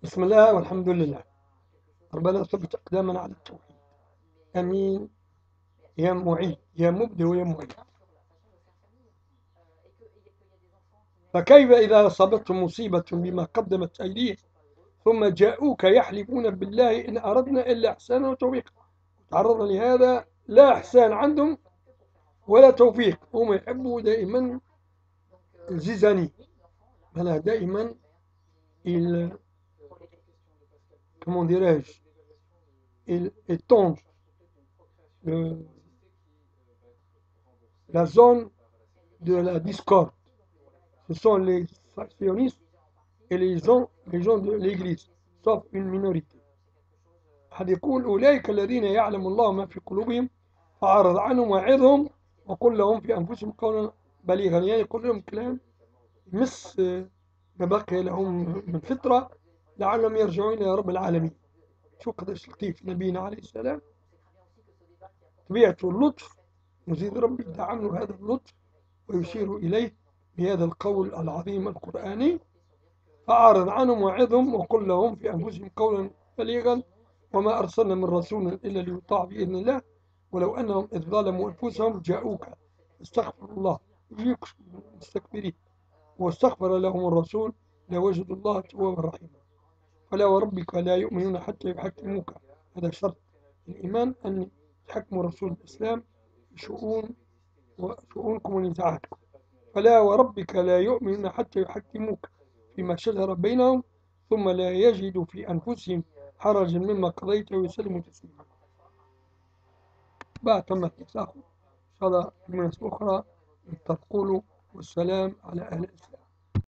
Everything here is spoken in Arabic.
بسم الله والحمد لله. ربنا ثبت أقدامنا على التوحيد. آمين يا معين يا مبدع ويا معين. فكيف إذا أصابتهم مصيبة بما قدمت أيديهم ثم جاءوك يحلفون بالله إن أردنا إلا إحسانا وتوفيقا. تعرضنا لهذا، لا إحسان عندهم ولا توفيق، هم يحبوا دائما الزيزاني، بل دائما comment dirais-je, ils étendent la zone de la discorde. Ce sont les sionistes et les gens de l'Église, sauf une minorité. أحد يقول أولئك الذين يعلم الله ما في قلوبهم فأعرض عنهم وعظهم وقل لهم في أنفسهم قولا بليغا، يعني يقول لهم كلام يمس ما بقي لهم من فطرة لعلهم يرجعون إلى رب العالمين. شو قداش لطيف نبينا عليه السلام، طبيعته اللطف، يزيد ربي يدعم له هذا اللطف ويشير إليه بهذا القول العظيم القرآني: فأعرض عنهم وعظهم وقل لهم في أنفسهم قولا بليغا وما أرسلنا من رسول إلا ليطاع بإذن الله ولو أنهم إذ ظلموا أنفسهم جاءوك استغفروا الله مستكبرين واستغفر لهم الرسول لوجدوا الله توابا رحيما. فلا وربك لا يؤمنون حتى يحكموك، هذا شرط الإيمان أن يحكموا رسول الإسلام شؤونكم ونزاعاتكم. فلا وربك لا يؤمنون حتى يحكموك فيما شجر بينهم ثم لا يجدوا في أنفسهم حرجا مما قضيت ويسلموا تسليما. بعد تم التساهل إن شاء الله في مناسبة أخرى تقول والسلام على أهل الإسلام.